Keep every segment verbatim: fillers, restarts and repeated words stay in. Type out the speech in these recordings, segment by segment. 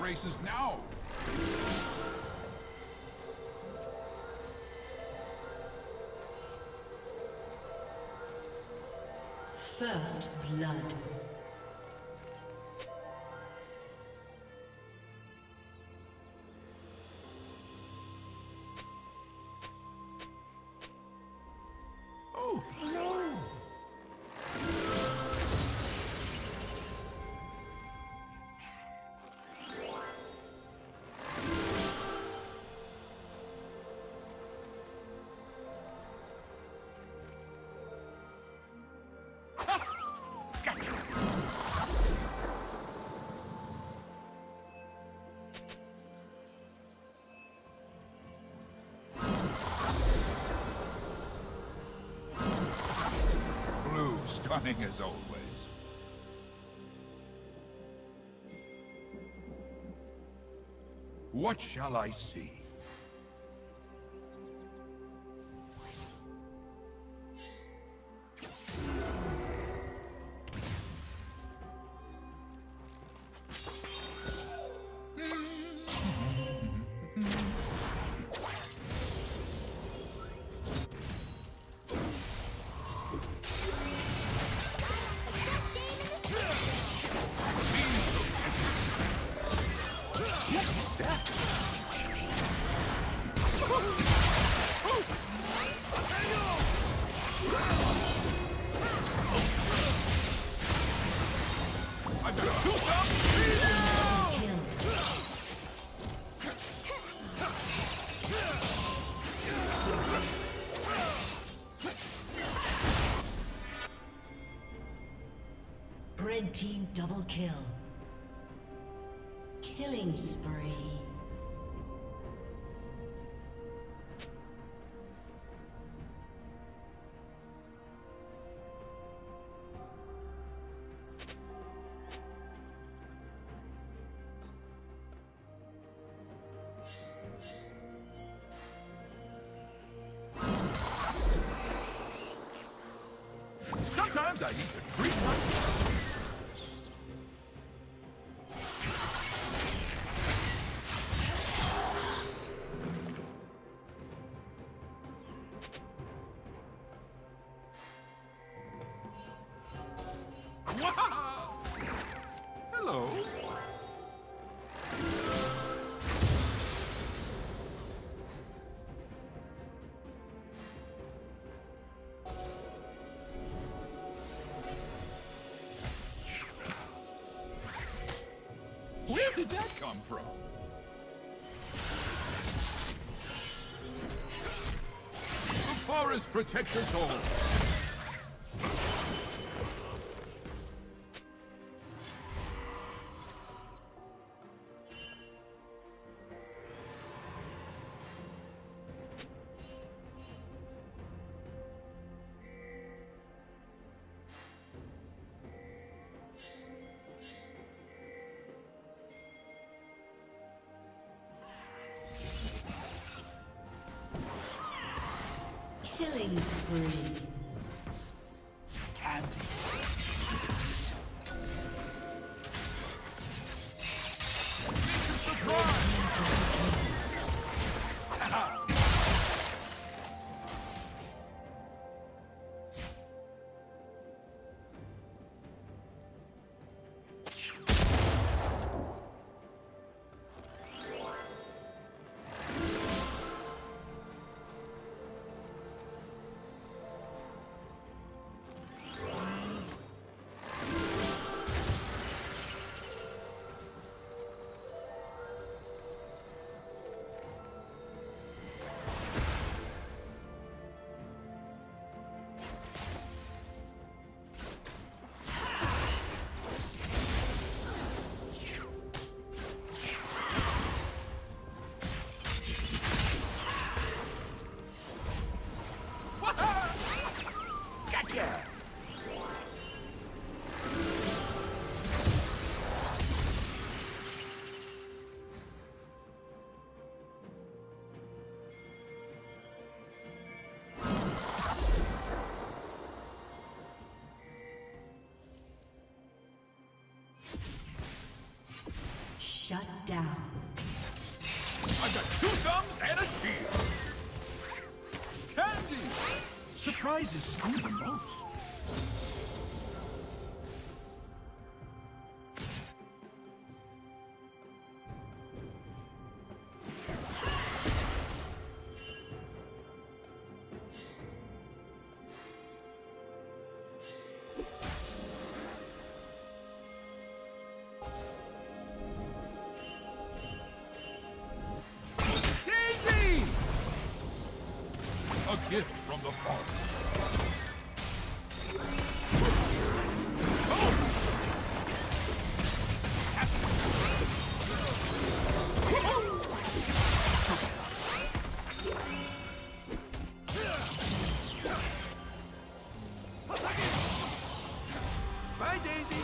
faces now. First blood. Oh, no! Stunning as always. What shall I see? Red team double kill. Killing spree. Sometimes I need to treat myself. Hello. Where did that come from? The forest protects us all. Killing spree. Candy. I've got two thumbs and a shield. Candy! Surprises sting the most. A gift from the Father. Bye, Daisy.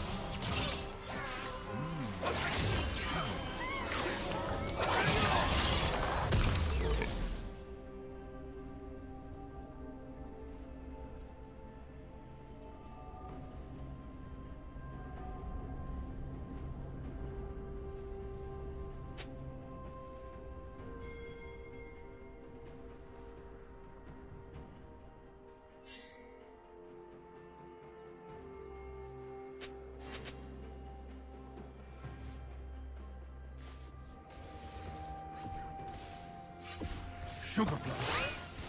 Sugar plum.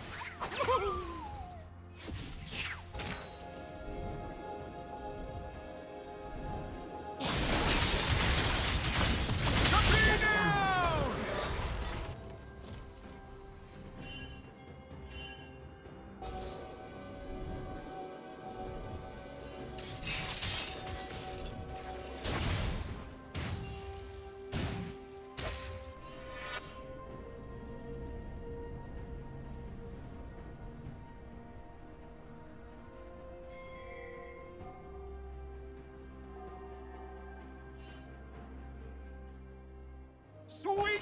Sweet!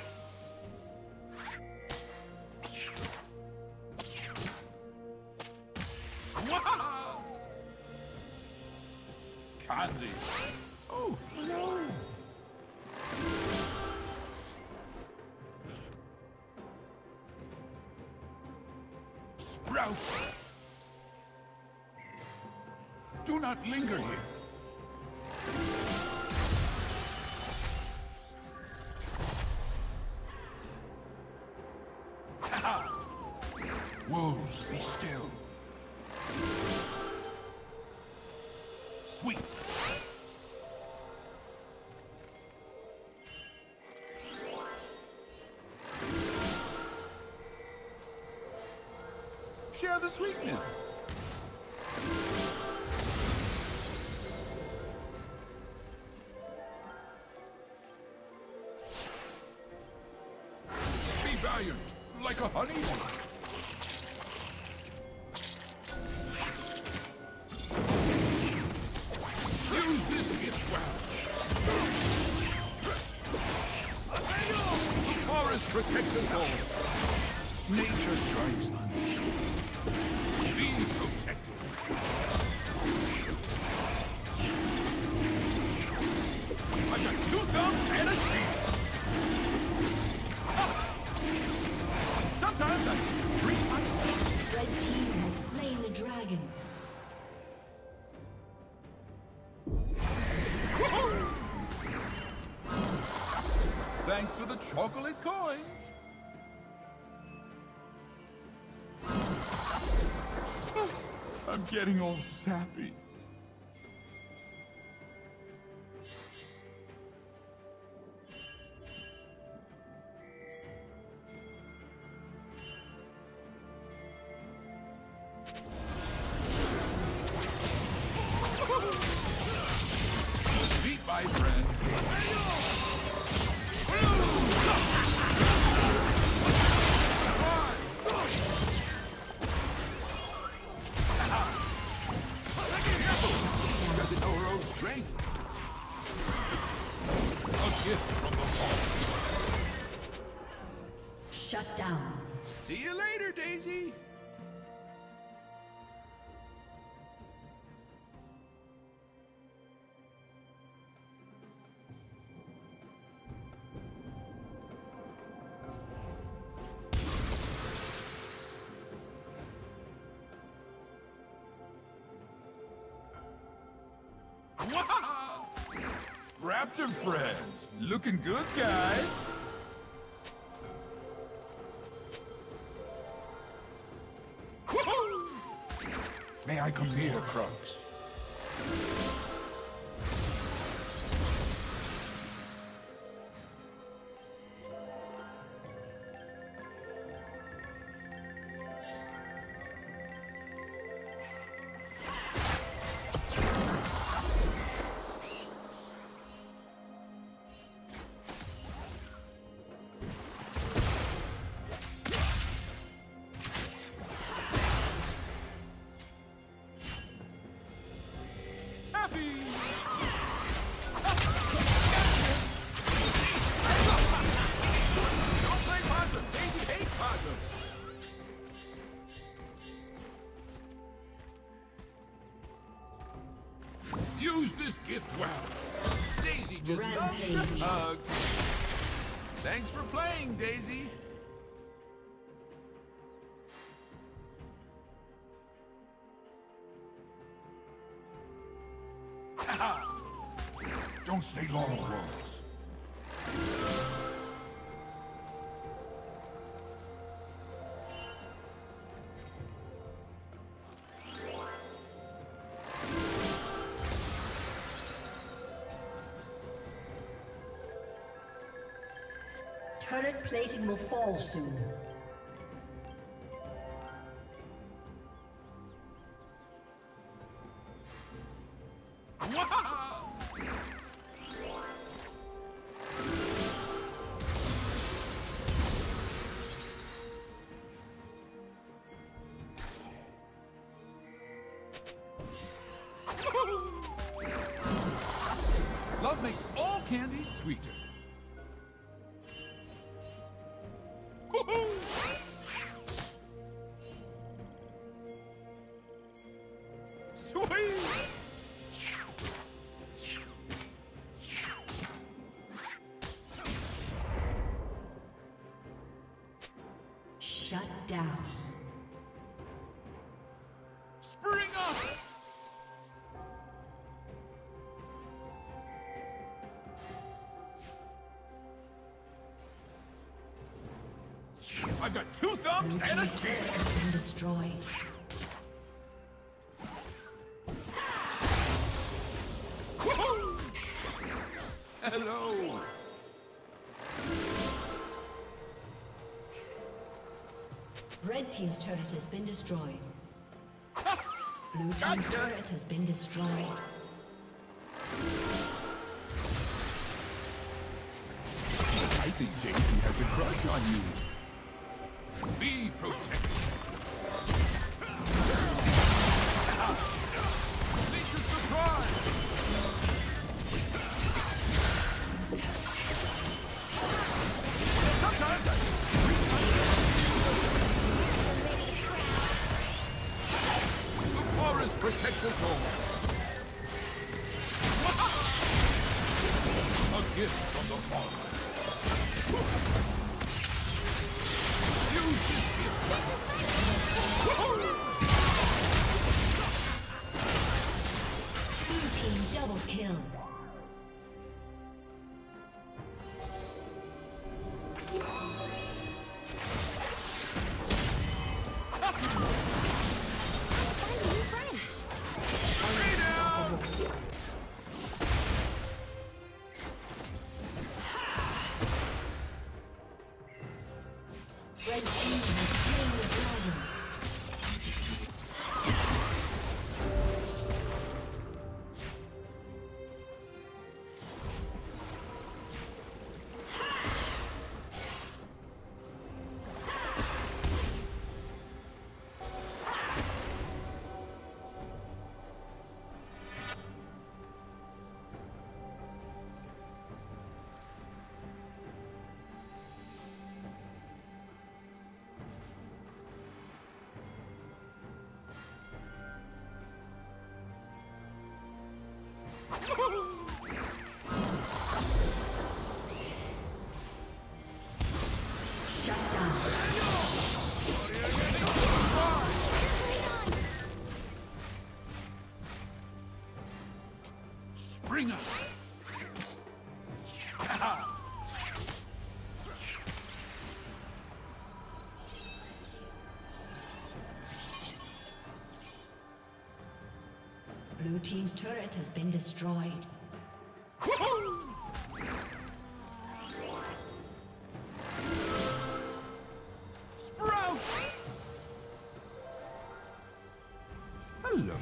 Wow! Candy! Oh, no! Sprout! Do not linger here. Wolves, be still. Sweet. Share the sweetness. Be valiant, like a honeybee. Protect us all. Nature strikes unseen. Be protected. I've got two thumbs and a shield. Sometimes I need to treat myself. Red team has slain the dragon. Thanks to the chocolate coins. I'm getting all sappy. Meet my friend. Shut down. See you later, Daisy. captive friends. Looking good, guys. May I come here, Crocs? Use this gift well. Daisy just loves the hug. Thanks for playing, Daisy. Don't stay long, Crows. Turret plating will fall soon. Love makes all candy sweeter. Sweet! Shut down. Spring up! I've got two thumbs Blue and a team's chin. turret has been destroyed. Hello. Red team's turret has been destroyed. Blue team's Gotcha. turret has been destroyed. I think Daisy has a crush on you. Be protected. Elise's surprise. Sometimes I the forest protects us all. A gift from the forest. Use this gift. Blue team double kill. Red team has slain the dragon. Shut down. Spring up. Blue team's turret has been destroyed. Sprout! Hello.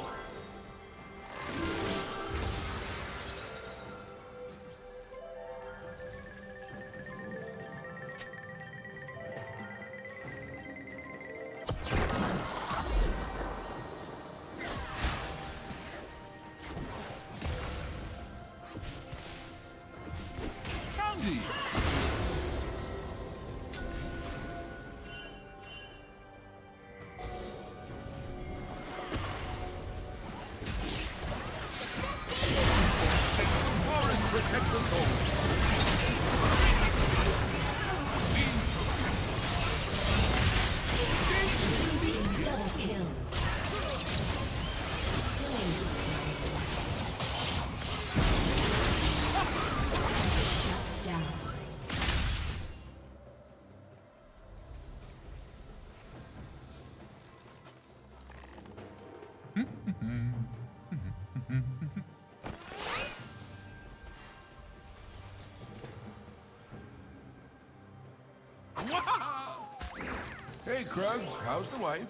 Hey, Krugs, how's the wife?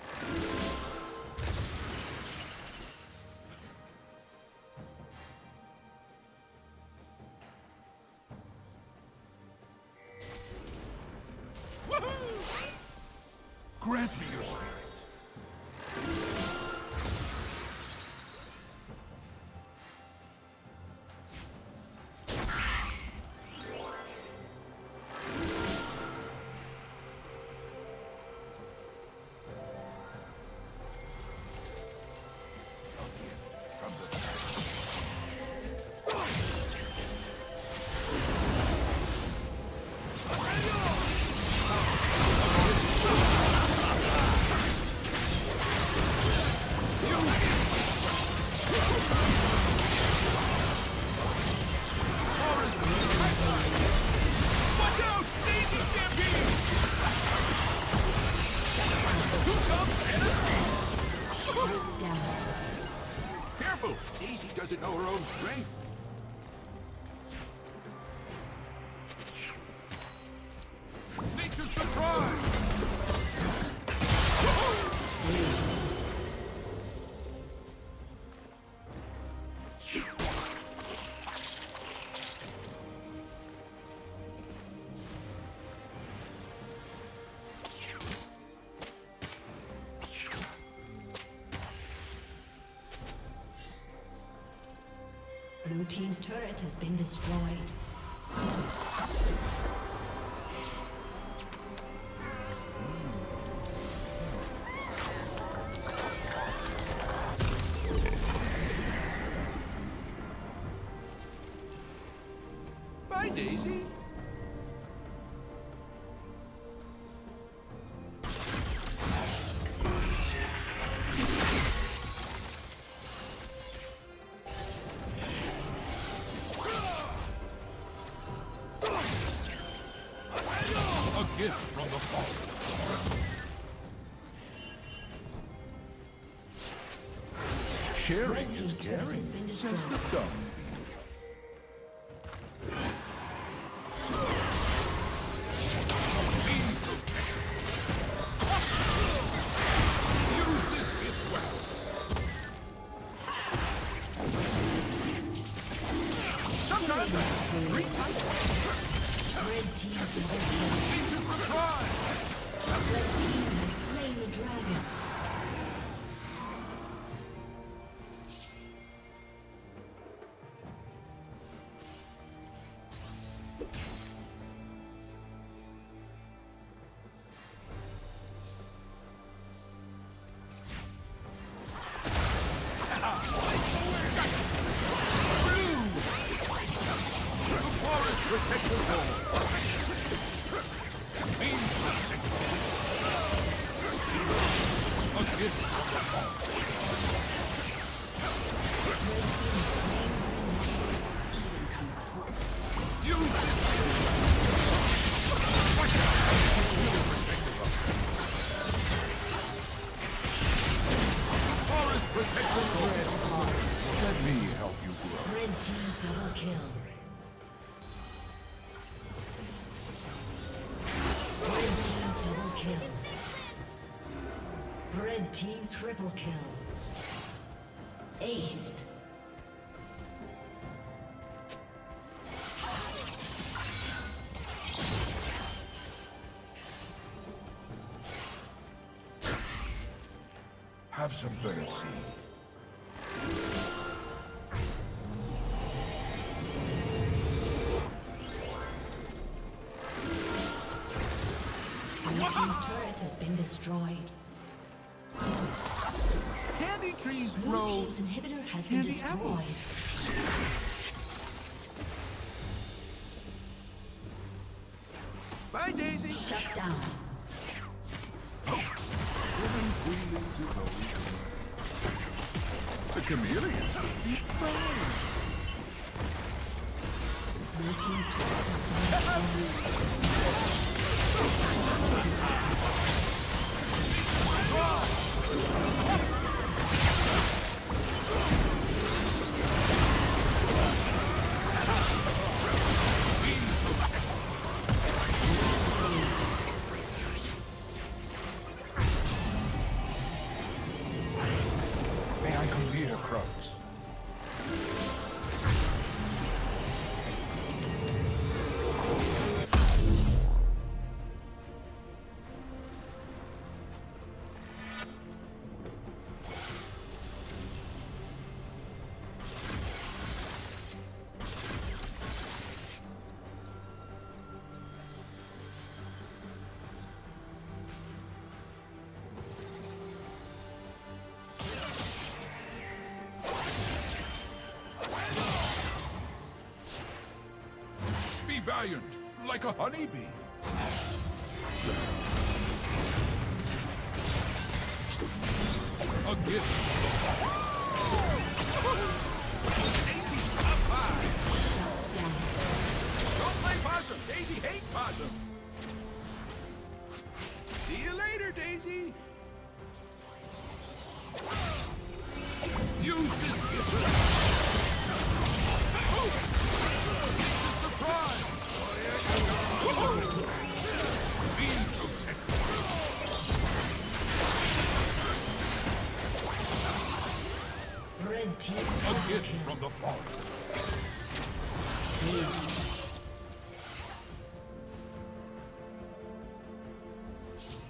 Woohoo! Grant me your spirit. Daisy doesn't know her own strength. Nature's surprise! Blue team's turret has been destroyed. Bye, Daisy. A gift from the Father. Sharing is caring, says the dumb. Protect the wall. A gift from the Father. You the forest protects the Red team triple kill. Aced. Have some birdseed. Blue team's turret has been destroyed. Candy trees Blue grow. team's inhibitor has been Candy destroyed. apple. Bye, Daisy. Shut down. Given freely to those who- The chameleon. Blue team's turret has been destroyed. May I come here, Crocs? Be valiant, like a honeybee. A gift. Daisy, up high. Don't play possum. Daisy hates possum. See you later, Daisy. Use this gift. Surprise! Be protected. Red team A double gift kill. from the forest.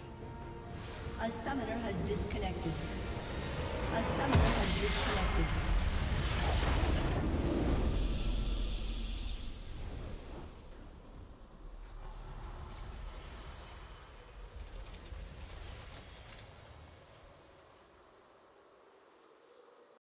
A summoner has disconnected. A summoner has disconnected.